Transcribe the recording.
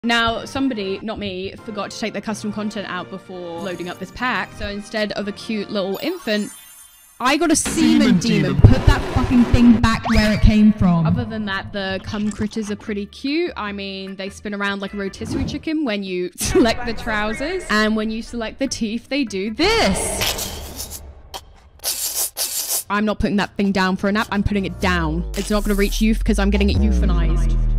Now, somebody, not me, forgot to take their custom content out before loading up this pack. So instead of a cute little infant, I got a semen demon. Put that fucking thing back where it came from. Other than that, the cum critters are pretty cute. I mean, they spin around like a rotisserie chicken when you select the trousers. And when you select the teeth, they do this. I'm not putting that thing down for a nap. I'm putting it down. It's not going to reach youth because I'm getting it euthanized.